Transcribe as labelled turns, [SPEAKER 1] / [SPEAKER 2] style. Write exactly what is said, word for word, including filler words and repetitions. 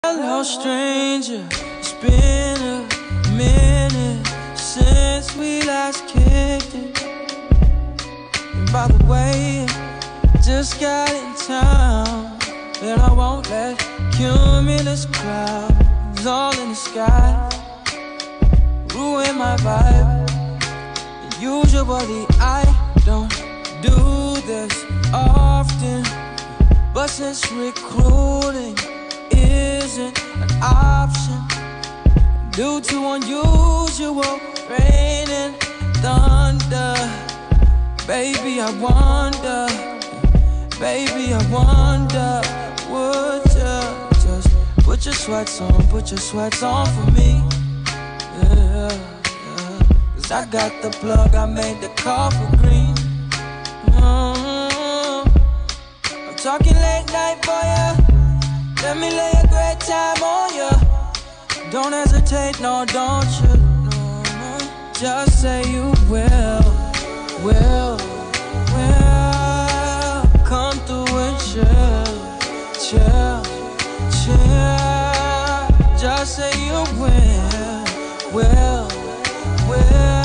[SPEAKER 1] Hello stranger, it's been a minute since we last kicked it. And by the way, just got in town, and I won't let cumulus clouds all in the sky ruin my vibe. And usually I don't do this often, but since recruiting isn't an option due to unusual rain and thunder, baby, I wonder, baby, I wonder, would you just put your sweats on, put your sweats on for me? Yeah, yeah. Cause I got the plug, I made the call for green. mm-hmm. I'm talking late night for ya. Let me lay a great time on ya. Don't hesitate, no, don't you? No, no. Just say you will, will, will. Come through and chill, chill, chill. Just say you will, will, will.